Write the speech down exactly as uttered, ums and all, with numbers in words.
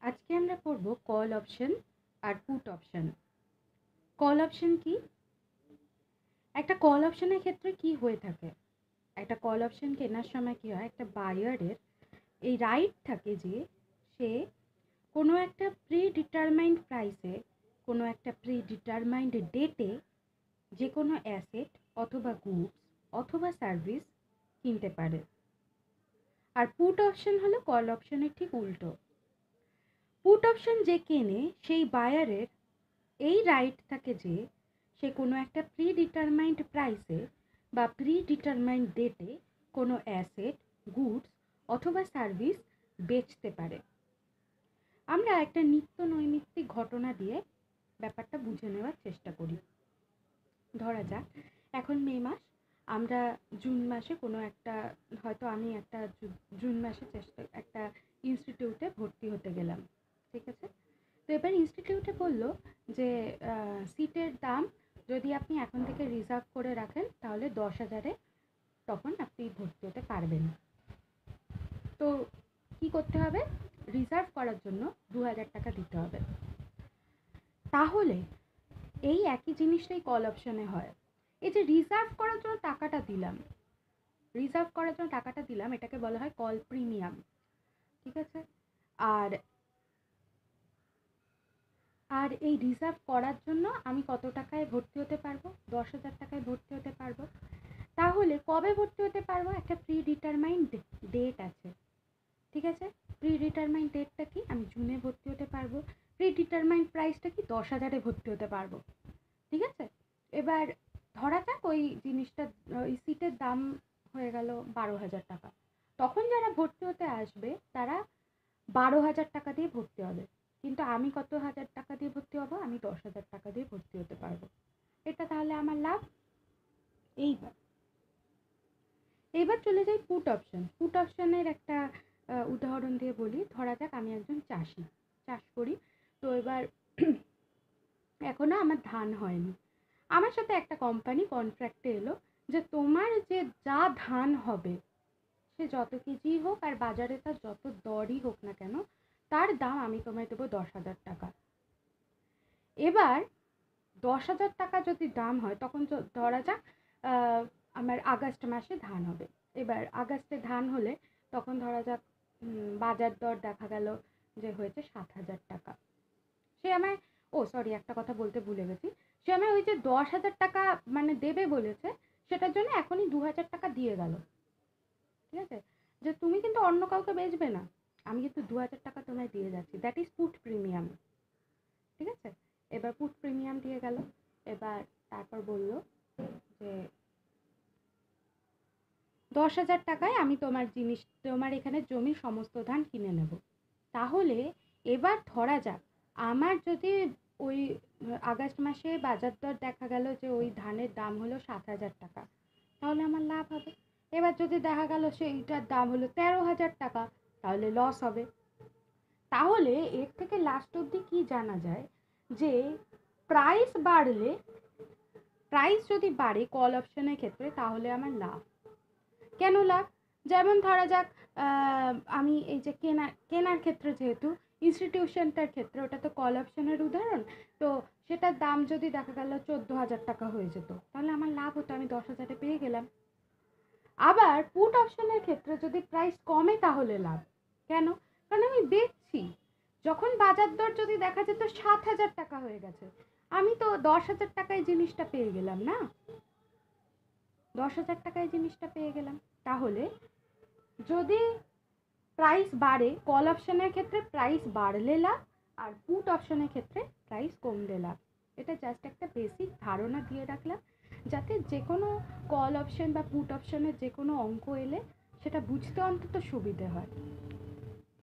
আজকে আমরা পড়ব কল অপশন আর পুট অপশন। কল অপশন কি? একটা কল অপশনের ক্ষেত্রে কি হয়ে থাকে, একটা কল অপশন কেনার সময় কি হয়, একটা বায়ারের এই রাইট থাকে যে সে কোনো একটা প্রি ডিটারমাইন্ড প্রাইসে, কোনো একটা প্রি ডিটারমাইন্ড ডেটে যে কোনো অ্যাসেট অথবা গুডস অথবা সার্ভিস কিনতে পারে। আর পুট অপশন হলো কল অপশনের ঠিক উল্টো। পুট অপশন যে কেনে সেই বায়ারের এই রাইট থাকে যে সে কোনো একটা প্রি ডিটারমাইন্ড প্রাইসে বা প্রি ডিটারমাইন্ড ডেটে কোনো অ্যাসেট, গুডস অথবা সার্ভিস বেচতে পারে। আমরা একটা নিত্য নৈমিত্তিক ঘটনা দিয়ে ব্যাপারটা বুঝে নেওয়ার চেষ্টা করি। ধরা যাক এখন মে মাস, আমরা জুন মাসে কোনো একটা, হয়তো আমি একটা জুন মাসে চেষ্টা একটা ইনস্টিটিউটে ভর্তি হতে গেলাম, ঠিক আছে? তো এবার ইনস্টিটিউটে বললো যে সিটের দাম যদি আপনি এখন থেকে রিজার্ভ করে রাখেন তাহলে দশ হাজারে তখন আপনি ভর্তি হতে পারবেন। তো কি করতে হবে? রিজার্ভ করার জন্য দু হাজার টাকা দিতে হবে। তাহলে এই একই জিনিসটাই কল অপশনে হয়। এই যে রিজার্ভ করার জন্য টাকাটা দিলাম, রিজার্ভ করার জন্য টাকাটা দিলাম এটাকে বলা হয় কল প্রিমিয়াম, ঠিক আছে? আর আর এই রিজার্ভ করার জন্য আমি কত টাকায় ভর্তি হতে পারবো? দশ হাজার টাকায় ভর্তি হতে পারবো। তাহলে কবে ভর্তি হতে পারবো? একটা প্রি ডিটারমাইন্ড ডেট আছে, ঠিক আছে? প্রি ডিটারমাইন্ড ডেটটা কি? আমি জুনে ভর্তি হতে পারবো। প্রি ডিটারমাইন্ড প্রাইসটা কি? দশ হাজারে ভর্তি হতে পারবো, ঠিক আছে? এবার ধরা যাক ওই জিনিসটা, ওই সিটের দাম হয়ে গেল বারো হাজার টাকা। তখন যারা ভর্তি হতে আসবে তারা বারো হাজার টাকা দিয়ে ভর্তি হবে, কিন্তু আমি কত হাজার টাকা দিয়ে ভর্তি হব? আমি দশ হাজার টাকা দিয়ে ভর্তি হতে পারবো। এটা তাহলে আমার লাভ। এইবার এইবার চলে যাই পুট অপশন। পুট অপশনের একটা উদাহরণ দিয়ে বলি। ধরা যাক আমি একজন চাষি, চাষ করি। তো এবার এখনো আমার ধান হয়নি। আমার সাথে একটা কোম্পানি কন্ট্রাক্টে এলো যে তোমার যে যা ধান হবে সে যত কেজি হোক আর বাজারে তার যত দরই হোক না কেন, তার দাম আমি তোমায় দেবো দশ হাজার টাকা। এবার দশ হাজার টাকা যদি দাম হয়, তখন ধরা যাক আমার আগস্ট মাসে ধান হবে। এবার আগস্টে ধান হলে তখন ধরা যাক বাজার দর দেখা গেল যে হয়েছে সাত হাজার টাকা। সে আমায়, ও সরি একটা কথা বলতে ভুলে গেছি, সে আমায় ওই যে দশ হাজার টাকা মানে দেবে বলেছে, সেটার জন্য এখনই দু হাজার টাকা দিয়ে গেল, ঠিক আছে? যে তুমি কিন্তু অন্য কাউকে বেচবে না, আমি কিন্তু দু হাজার টাকা তোমায় দিয়ে যাচ্ছি। দ্যাট ইজ পুট প্রিমিয়াম, ঠিক আছে? এবার পুট প্রিমিয়াম দিয়ে গেল। এবার তারপর বললো যে দশ হাজার টাকায় আমি তোমার জিনিস, তোমার এখানে জমির সমস্ত ধান কিনে নেব। তাহলে এবার ধরা যাক আমার যদি ওই আগস্ট মাসে বাজার দর দেখা গেল যে ওই ধানের দাম হলো সাত হাজার টাকা, তাহলে আমার লাভ হবে। এবার যদি দেখা গেল সেইটার দাম হলো তেরো হাজার টাকা, তাহলে লস হবে। তাহলে এর থেকে লাস্ট অবধি কি জানা যায় যে প্রাইস বাড়লে, প্রাইস যদি বাড়ে কল অপশনের ক্ষেত্রে তাহলে আমার লাভ। কেন লাভ? যেমন ধরা যাক আমি এই যে কেনা কেনার ক্ষেত্রে, যেহেতু ইনস্টিটিউশনটার ক্ষেত্রে ওটা তো কল অপশনের উদাহরণ, তো সেটার দাম যদি দেখা গেল চোদ্দো হাজার টাকা হয়ে যেত, তাহলে আমার লাভ হতো, আমি দশ হাজারে পেয়ে গেলাম। আবার পুট অপশনের ক্ষেত্রে যদি প্রাইস কমে তাহলে লাভ। কেন? কারণ আমি বেচছি। যখন বাজার দর যদি দেখা যেত সাত হাজার টাকা হয়ে গেছে, আমি তো দশ হাজার টাকায় জিনিসটা পেয়ে গেলাম না, দশ হাজার টাকায় জিনিসটা পেয়ে গেলাম। তাহলে যদি প্রাইস বাড়ে, কল অপশনের ক্ষেত্রে প্রাইস বাড়লে লাভ, আর পুট অপশনের ক্ষেত্রে প্রাইস কমলে লাভ। এটা জাস্ট একটা বেসিক ধারণা দিয়ে রাখলাম, যাতে যে কোনো কল অপশন বা পুট অপশনের যে কোনো অঙ্ক এলে সেটা বুঝতে অন্তত সুবিধে হয়।